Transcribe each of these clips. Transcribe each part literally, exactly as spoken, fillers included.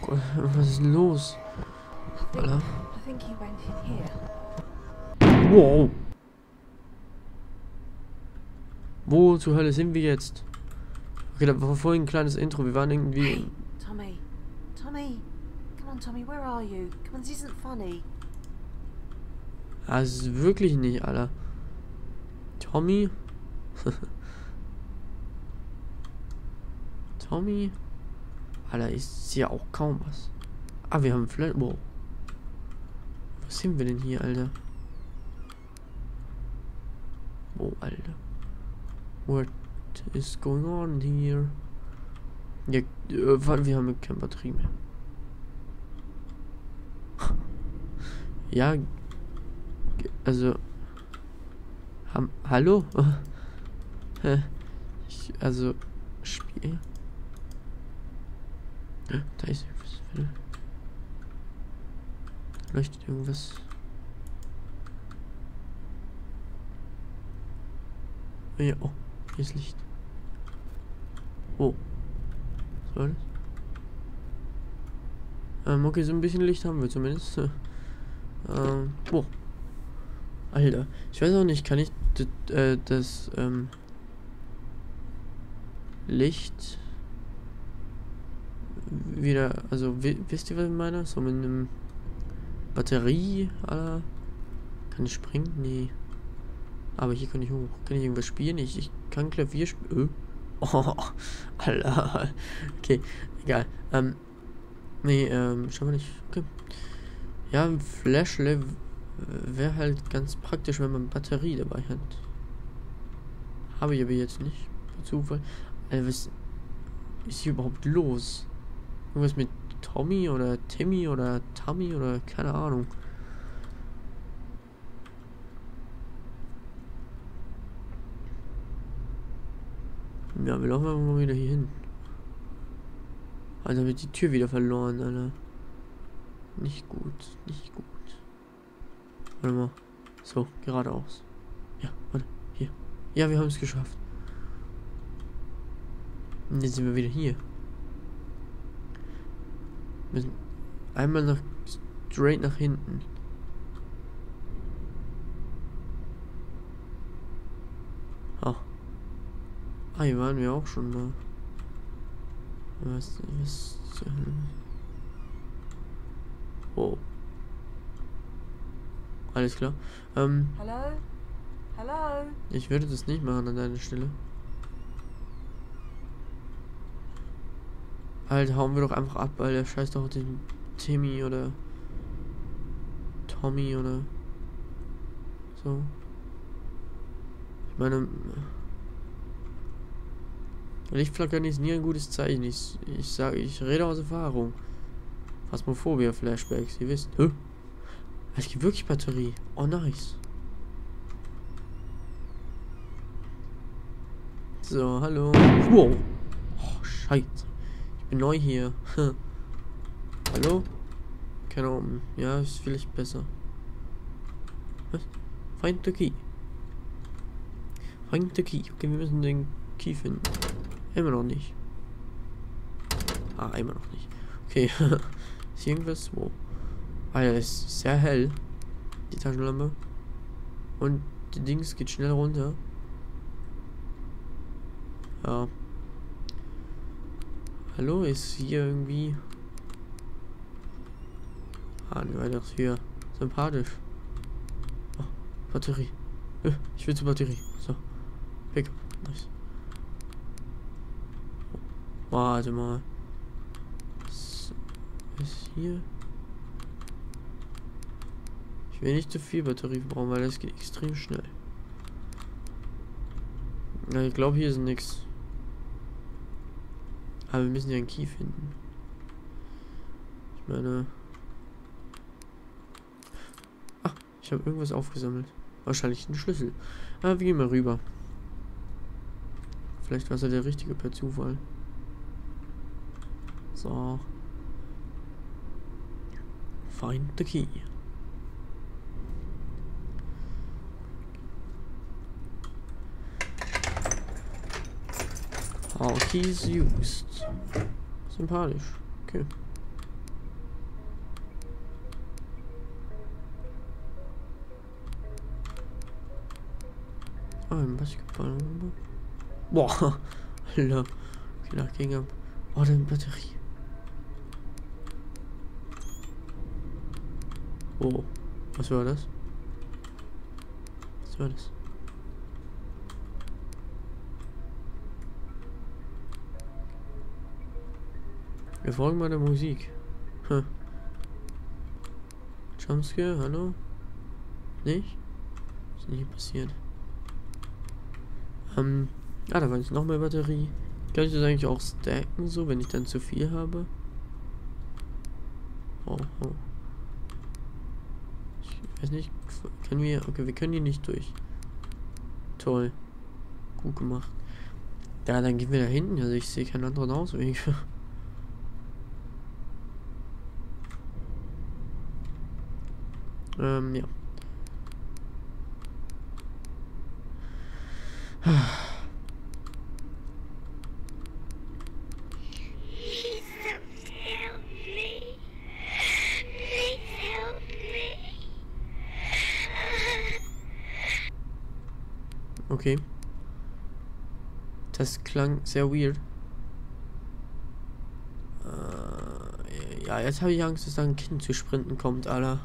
Was ist denn los? I Alter. think he went in here. Wow. Wo zur Hölle sind wir jetzt? Okay, da war vorhin ein kleines Intro. Wir waren irgendwie... Hey, Tommy. Tommy. Come on, Tommy, where are you? Come on, this isn't funny. Ah, es ist wirklich nicht, Alter. Tommy? Tommy? Alter, ich sehe auch kaum was. Ah, wir haben Flash... Wow. Wo sind wir denn hier, Alter? Wo, Alter? What is going on here? Ja, äh, wir haben keine Batterie mehr. Ja, also... Ham, hallo? Ich, also... Spiel... Da ist irgendwas. Leuchtet irgendwas. Ja, oh, hier ist Licht. Oh. Was war das? Ähm, okay, so ein bisschen Licht haben wir zumindest. ähm, oh. Alter. Ich weiß auch nicht, kann ich äh, das, ähm, Licht wieder, also wisst ihr, was ich meine? So mit einem Batterie, Alter. Kann ich springen? Nee. Aber hier kann ich hoch. Kann ich irgendwas spielen? Ich, ich kann Klavier spielen. Oh, Alter. Okay, egal. Ähm, nee, ähm, schau mal nicht. Okay. Ja, ein Flashlight wäre halt ganz praktisch, wenn man Batterie dabei hat. Habe ich aber jetzt nicht. Per Zufall. Alter, was ist hier überhaupt los? Irgendwas mit Tommy oder Timmy oder Tammy oder keine Ahnung. Ja, wir laufen einfach mal wieder hier hin. Also wird die Tür wieder verloren, Alter. Nicht gut, nicht gut. Warte mal. So, geradeaus. Ja, warte, hier. Ja, wir haben es geschafft. Und jetzt sind wir wieder hier. Wir müssen einmal nach straight nach hinten. Ah. Ah, hier waren wir auch schon mal. Was, was zur Hölle? Oh. Alles klar. Ähm. Hello? Hello? Ich würde das nicht machen an deiner Stelle. Alter, hauen wir doch einfach ab, weil der scheißt doch den Timmy oder Tommy oder so. Ich meine, Lichtflackern ist nie ein gutes Zeichen. Ich, ich sage, ich rede aus Erfahrung. Phasmophobia Flashbacks, ihr wisst. Hä? Es gibt wirklich Batterie. Oh, nice. So, hallo. Wow. Oh, scheiße. Ich bin neu hier. Hallo? Keine Ahnung. Ja, ist vielleicht besser. Was? Find the key. Find the key. Okay, wir müssen den Key finden. Immer noch nicht. Ah, immer noch nicht. Okay. Ist hier irgendwas? Wow. Alter, ist sehr hell. Die Taschenlampe. Und die Dings geht schnell runter. Ja. Hallo, ist hier irgendwie... Ah, ne, weiter hier. Sympathisch. Oh, Batterie. Ich will zur Batterie. So. Pick. Nice. Warte mal. Was ist hier? Ich will nicht zu viel Batterie brauchen, weil das geht extrem schnell. Ja, ich glaube, hier ist nichts. Aber wir müssen ja einen Key finden. Ich meine... Ah, ich habe irgendwas aufgesammelt. Wahrscheinlich einen Schlüssel. Ah, wir gehen mal rüber. Vielleicht war es ja der richtige per Zufall. So. Find the key. All keys used. Sympathisch. Okay. Ah, ein Basketball. Boah. Alter. Okay, nach ging ab. Oh, dann Batterie. Oh. Was war das? Was war das? Wir folgen mal der Musik. Hm. Jumpscare, hallo? Nicht? Ist nicht passiert. Ähm, ah, da war jetzt noch mehr Batterie. Kann ich das eigentlich auch stacken, so, wenn ich dann zu viel habe? Oh, oh. Ich weiß nicht, können wir, okay, wir können hier nicht durch. Toll. Gut gemacht. Ja, dann gehen wir da hinten, also ich sehe keinen anderen Ausweg. ähm, ja. Okay. Das klang sehr weird. Äh, ja, jetzt habe ich Angst, dass da ein Kind zu sprinten kommt, Alter.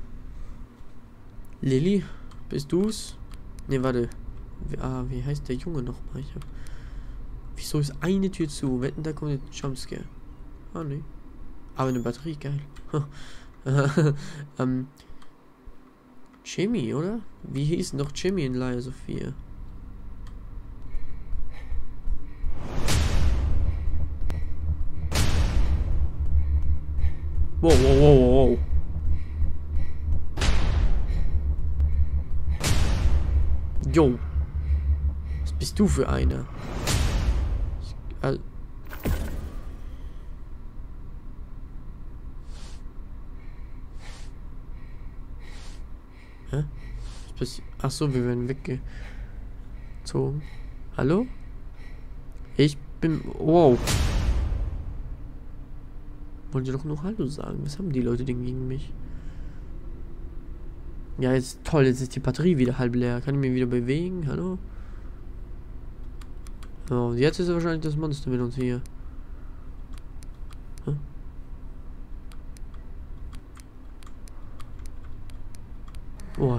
Lilly, bist du's? Ne, warte. Wie, ah, wie heißt der Junge nochmal? Ich hab... Wieso ist eine Tür zu? Wetten, da kommt ein Jumpscare. Ah, ne. Aber eine Batterie, geil. ähm. Jimmy, oder? Wie hieß noch Jimmy in Laia Sophia? Wow, wow, wow, wow. Jo. Was bist du für einer? Ich, äh, Hä? Was passiert? Ach so, wir werden weggezogen. Hallo? Ich bin... Wow. Wollt ihr doch nur Hallo sagen? Was haben die Leute denn gegen mich? Ja, jetzt toll, jetzt ist die Batterie wieder halb leer. Kann ich mich wieder bewegen? Hallo? Oh, jetzt ist wahrscheinlich das Monster mit uns hier. Hm? Oh.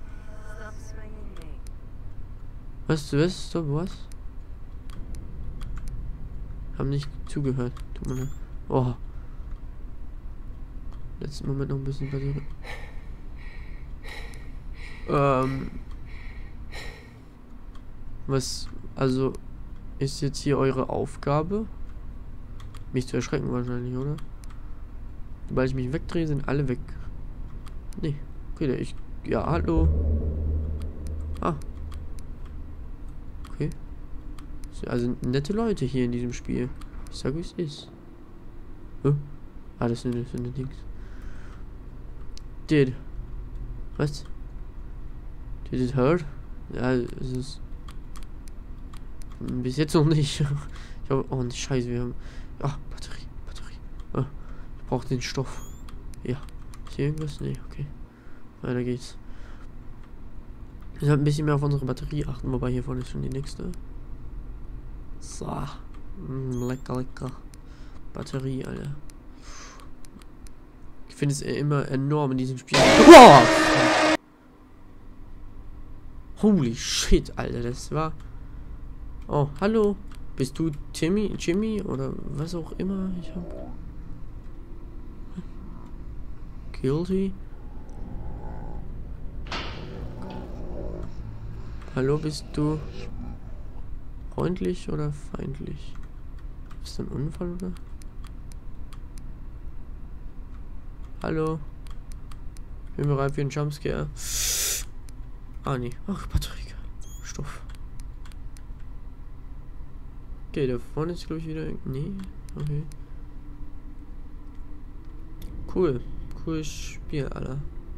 Was, was, stop, was? Haben nicht zugehört. Tut mir leid. Oh. Letzten Moment noch ein bisschen Batterie. Ähm. Was, also, ist jetzt hier eure Aufgabe? Mich zu erschrecken wahrscheinlich, oder? Sobald ich mich wegdrehe, sind alle weg. Nee. Okay, ich... Ja, hallo. Ah. Okay. Also, nette Leute hier in diesem Spiel. Ich sag, wie es ist. Huh? Ah, das sind eine Dings. Did. Was? Did it hurt? Ja, es ist... Bis jetzt noch nicht. Ich habe... Oh, ne Scheiße, wir haben... Ah, Batterie, Batterie. Ah, ich brauche den Stoff. Ja. Ist hier irgendwas? Nee, okay. Weiter geht's. Wir sollten ein bisschen mehr auf unsere Batterie achten, wobei hier vorne ist schon die nächste. So. Mm, lecker, lecker. Batterie, Alter. Ich finde es immer enorm in diesem Spiel. Oh! Holy shit, Alter, das war... Oh, hallo. Bist du Timmy, Jimmy oder was auch immer? Ich hab... Guilty? Hallo, bist du freundlich oder feindlich? Ist das ein Unfall, oder? Hallo? Ich bin bereit für einen Jumpscare. Ah, nee. Ach, Batterie. Stoff. Okay, da vorne ist, glaube ich, wieder... Nee, okay. Cool. Cooles Spiel, Alter.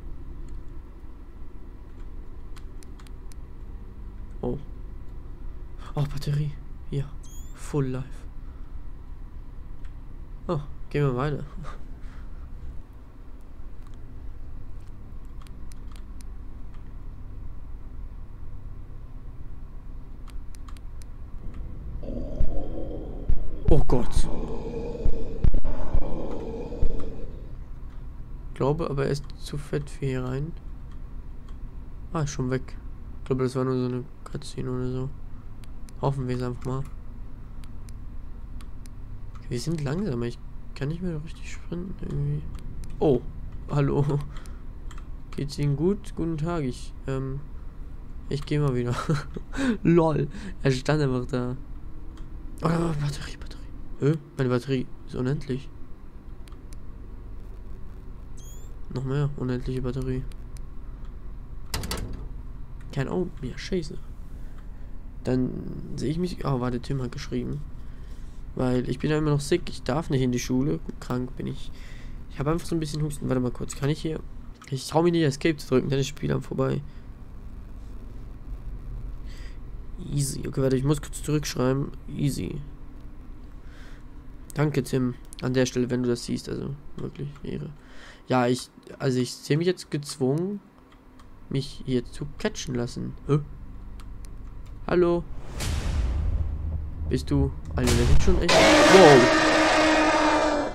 Oh. Oh, Batterie. Ja. Full Life. Oh, gehen wir weiter. Oh Gott. Ich glaube, aber er ist zu fett für hier rein. Ah, ist schon weg. Ich glaube, das war nur so eine Cutscene oder so. Hoffen wir es einfach mal. Wir sind langsamer. Ich kann nicht mehr richtig sprinten irgendwie. Oh, hallo. Geht's Ihnen gut? Guten Tag. Ich, ähm, ich gehe mal wieder. Lol. Er stand einfach da. Oh, Batterie, Batterie. Hä? Meine Batterie ist unendlich. Noch mehr unendliche Batterie. Kein Augen mehr. Scheiße. Dann sehe ich mich... Oh, warte, Tim hat geschrieben. Weil ich bin ja immer noch sick. Ich darf nicht in die Schule. Krank bin ich. Ich habe einfach so ein bisschen Husten. Warte mal kurz. Kann ich hier... Ich traue mich nicht, Escape zu drücken. Dann ist das Spiel am vorbei. Easy. Okay, warte. Ich muss kurz zurückschreiben. Easy. Danke, Tim. An der Stelle, wenn du das siehst. Also, wirklich Ehre. Ja, ich... Also, ich sehe mich jetzt gezwungen, mich hier zu catchen lassen. Hä? Hallo? Bist du... Alter, der sieht schon echt... Wow!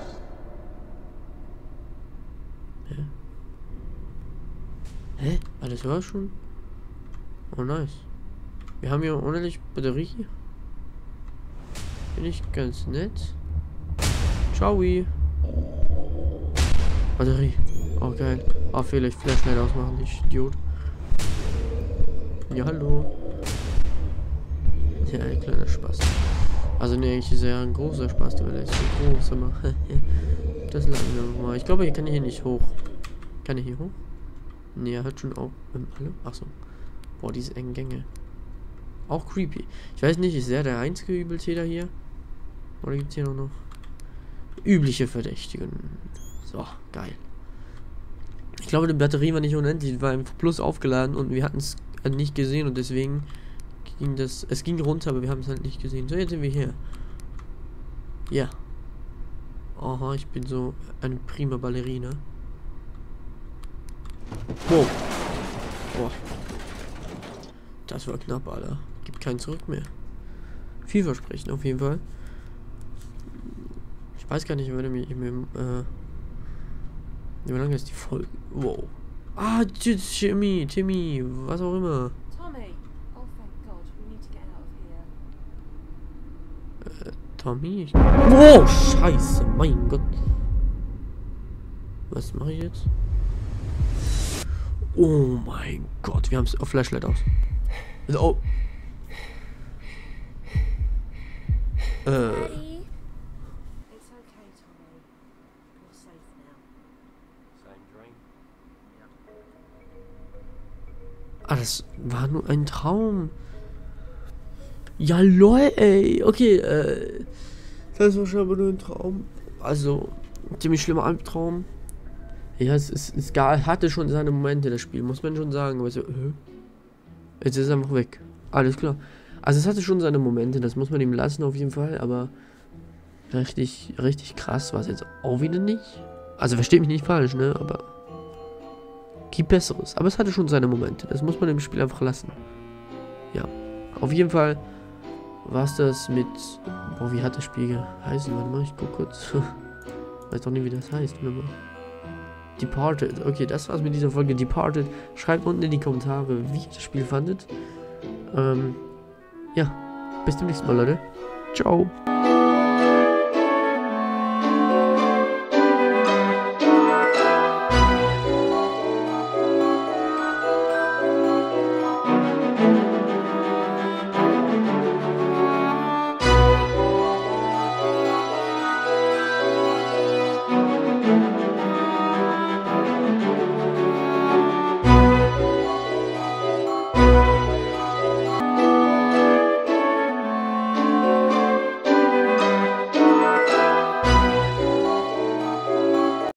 Hä? Hä? Ah, das war schon... Oh, nice. Wir haben hier ordentlich Batterie. Finde ich ganz nett. Ciao. Batterie. Oh, geil. Oh, Fehler. Ich Flash schnell ausmachen, ich Idiot. Ja, hallo. Ja, ein kleiner Spaß. Also, ne, eigentlich ist ja ein großer Spaß, der ist so groß, aber das lassen wir mal. Ich glaube, hier kann ich hier nicht hoch. Kann ich hier hoch? Ne, er hat schon auch. Ähm, hallo? Achso. Boah, diese engen Gänge. Auch creepy. Ich weiß nicht, ist er der einzige Übeltäter hier? Oder gibt es hier noch übliche Verdächtigen? So, geil. Ich glaube, die Batterie war nicht unendlich, die war einfach plus aufgeladen und wir hatten es nicht gesehen und deswegen ging das, es ging runter, aber wir haben es halt nicht gesehen. So, jetzt sind wir hier. Ja. Aha, ich bin so eine prima Ballerina. Wow. Boah. Das war knapp, Alter. Gibt kein Zurück mehr. Vielversprechend auf jeden Fall. Ich weiß gar nicht, wenn ich mir, äh, wie lange ist die Folge? Wow. Ah, Timmy, Timmy, was auch immer. Tommy! Oh, thank God. We need to get out of here. Äh, Tommy? Ich... Wow, scheiße, mein Gott. Was mache ich jetzt? Oh mein Gott, wir haben es auf Flashlight aus. Oh. Äh. Hey. It's okay, Tommy. You're safe now. Same dream. Ah, das war nur ein Traum. Ja, lol, ey. Okay, äh. Das war schon nur ein Traum. Also, ein ziemlich schlimmer Albtraum. Ja, es, es, es hatte schon seine Momente, das Spiel, muss man schon sagen. Aber so, äh, jetzt ist es einfach weg. Alles klar. Also, es hatte schon seine Momente, das muss man ihm lassen, auf jeden Fall. Aber richtig, richtig krass war es jetzt auch wieder nicht. Also, versteht mich nicht falsch, ne? Aber gibt Besseres. Aber es hatte schon seine Momente. Das muss man dem Spiel einfach lassen. Ja. Auf jeden Fall war es das mit... Boah, wie hat das Spiel geheißen? Warte mal, ich guck kurz. Weiß doch nicht, wie das heißt. Warte mal. Departed. Okay, das war's mit dieser Folge Departed. Schreibt unten in die Kommentare, wie ihr das Spiel fandet. Ähm, ja. Bis zum nächsten Mal, Leute. Ciao.